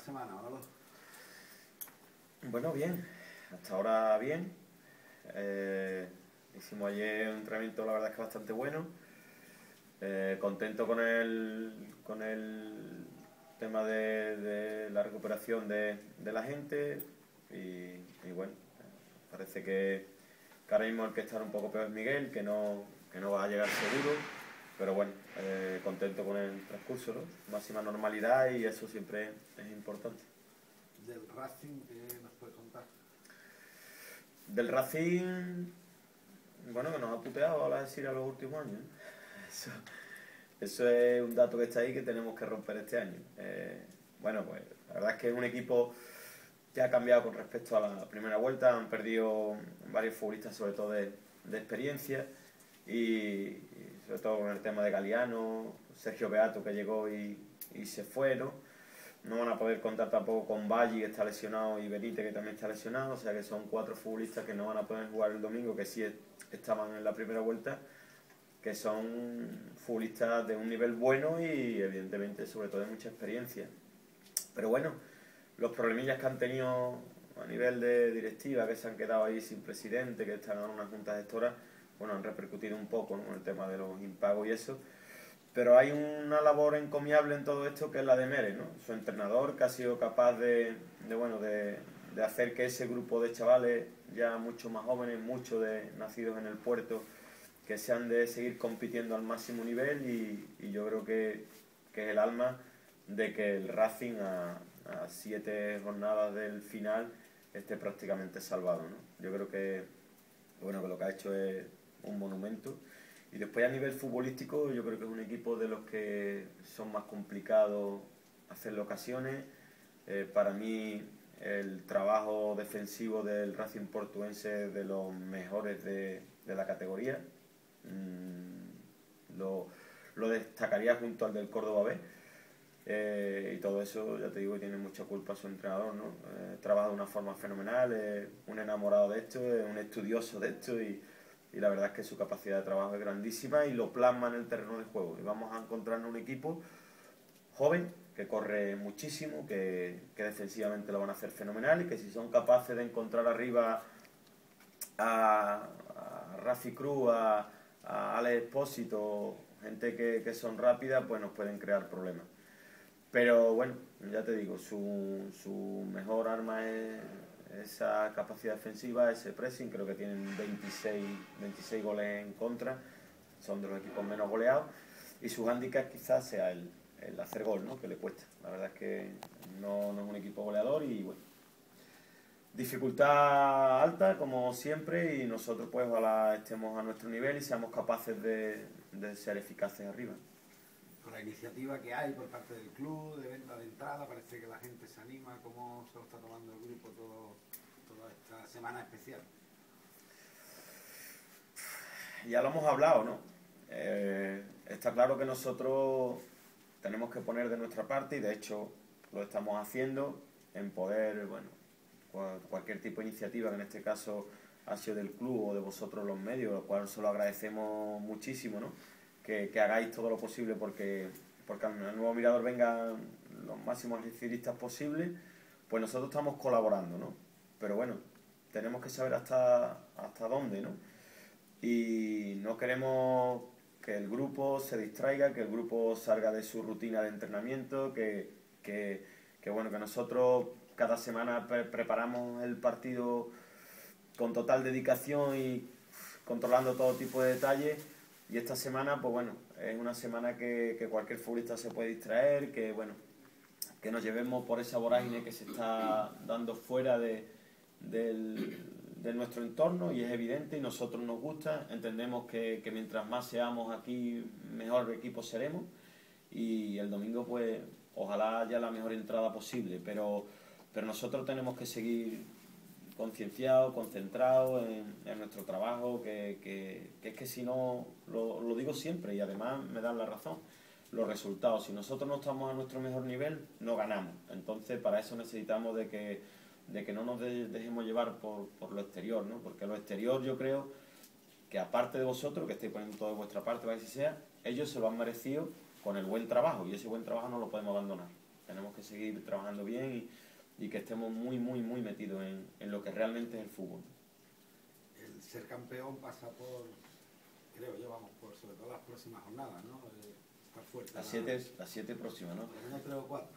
semana, Manolo? Bueno, bien, hasta ahora bien. Hicimos ayer un entrenamiento, la verdad es que bastante bueno. Contento con el tema de la recuperación de la gente y bueno, parece que ahora mismo el que está un poco peor es Miguel, que no va a llegar seguro, pero bueno, contento con el transcurso, ¿no? Máxima normalidad y eso siempre es importante. Del Racing, ¿qué nos puede contar? Del Racing, bueno, que nos ha puteado a la decir a los últimos años, ¿eh? Eso es un dato que está ahí que tenemos que romper este año. Bueno, pues la verdad es que es un equipo que ha cambiado con respecto a la primera vuelta. Han perdido varios futbolistas, sobre todo de experiencia, y sobre todo con el tema de Galiano, Sergio Beato, que llegó y se fue, ¿no? No van a poder contar tampoco con Valli, que está lesionado, y Benítez, que también está lesionado. O sea que son 4 futbolistas que no van a poder jugar el domingo, que sí estaban en la primera vuelta, que son futbolistas de un nivel bueno y evidentemente sobre todo de mucha experiencia. Pero bueno, los problemillas que han tenido a nivel de directiva, que se han quedado ahí sin presidente, que están en una junta gestora, bueno, han repercutido un poco, ¿no?, en el tema de los impagos y eso. Pero hay una labor encomiable en todo esto, que es la de Mere, ¿no? Su entrenador, que ha sido capaz de hacer que ese grupo de chavales ya mucho más jóvenes, muchos nacidos en el puerto, que se han de seguir compitiendo al máximo nivel, y yo creo que es el alma de que el Racing a 7 jornadas del final esté prácticamente salvado, ¿no? Yo creo bueno, que lo que ha hecho es un monumento. Y después, a nivel futbolístico, yo creo que es un equipo de los que son más complicados hacerle ocasiones. Para mí el trabajo defensivo del Racing Portuense es de los mejores de la categoría. Lo destacaría junto al del Córdoba B. Y todo eso, ya te digo, tiene mucha culpa su entrenador, ¿no? Trabaja de una forma fenomenal, es un enamorado de esto, es un estudioso de esto, y la verdad es que su capacidad de trabajo es grandísima y lo plasma en el terreno de juego. Y vamos a encontrarnos un equipo joven, que corre muchísimo, que defensivamente lo van a hacer fenomenal, y que si son capaces de encontrar arriba a Rafi Cruz, a Alex Espósito, gente que son rápidas, pues nos pueden crear problemas. Pero bueno, ya te digo, su mejor arma es esa capacidad defensiva, ese pressing. Creo que tienen 26 goles en contra, son de los equipos menos goleados, y su hándicap quizás sea el hacer gol, ¿no?, que le cuesta. La verdad es que no es un equipo goleador, y bueno, dificultad alta como siempre, y nosotros pues ojalá estemos a nuestro nivel y seamos capaces de ser eficaces arriba. Con la iniciativa que hay por parte del club, de venta de entrada, parece que la gente se anima. ¿Cómo se lo está tomando el grupo toda esta semana especial? Ya lo hemos hablado, ¿no? Está claro que nosotros tenemos que poner de nuestra parte, y de hecho lo estamos haciendo, en poder, bueno, cualquier tipo de iniciativa, que en este caso ha sido del club o de vosotros los medios, lo cual se lo agradecemos muchísimo, ¿no? Que hagáis todo lo posible porque al nuevo Mirador vengan los máximos recidivistas posibles. Pues nosotros estamos colaborando, ¿no? Pero bueno, tenemos que saber hasta dónde, ¿no? Y no queremos que el grupo se distraiga, que el grupo salga de su rutina de entrenamiento, bueno, que nosotros cada semana preparamos el partido con total dedicación y controlando todo tipo de detalles. Y esta semana, pues bueno, es una semana que cualquier futbolista se puede distraer, que bueno, que nos llevemos por esa vorágine que se está dando fuera de nuestro entorno, y es evidente, y nosotros nos gusta. Entendemos que mientras más seamos aquí, mejor equipo seremos, y el domingo pues ojalá haya la mejor entrada posible, pero nosotros tenemos que seguir concienciados, concentrados en nuestro trabajo, que es que si no, lo digo siempre y además me dan la razón, los resultados, si nosotros no estamos a nuestro mejor nivel, no ganamos. Entonces para eso necesitamos de que no nos dejemos llevar por lo exterior, ¿no? Porque lo exterior, yo creo que aparte de vosotros, que estáis poniendo todo de vuestra parte para que así sea, ellos se lo han merecido con el buen trabajo, y ese buen trabajo no lo podemos abandonar. Tenemos que seguir trabajando bien y que estemos muy, muy, muy metidos en lo que realmente es el fútbol. El ser campeón pasa por, creo yo, vamos, por sobre todo las próximas jornadas, ¿no? Estar fuerte. Las siete próximas, ¿no? Por lo menos 3 o 4.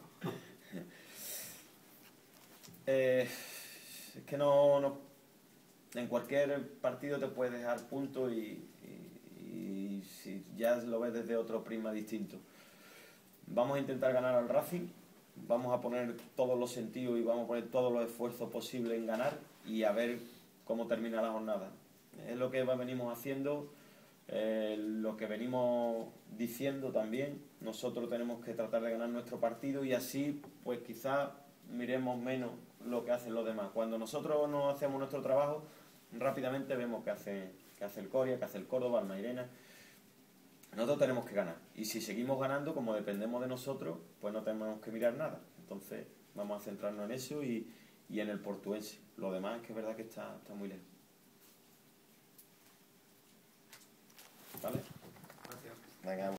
Es que no, en cualquier partido te puedes dejar puntos y si ya lo ves desde otro prisma distinto. Vamos a intentar ganar al Racing, vamos a poner todos los sentidos y vamos a poner todos los esfuerzos posibles en ganar y a ver cómo termina la jornada. Es lo que venimos haciendo, lo que venimos diciendo también. Nosotros tenemos que tratar de ganar nuestro partido y así pues quizás miremos menos lo que hacen los demás. Cuando nosotros no hacemos nuestro trabajo, rápidamente vemos que hace el Coria, que hace el Córdoba, el Mairena. Nosotros tenemos que ganar. Y si seguimos ganando, como dependemos de nosotros, pues no tenemos que mirar nada. Entonces vamos a centrarnos en eso y en el Portuense. Lo demás es que es verdad que está muy lejos. ¿Vale? Gracias. Venga.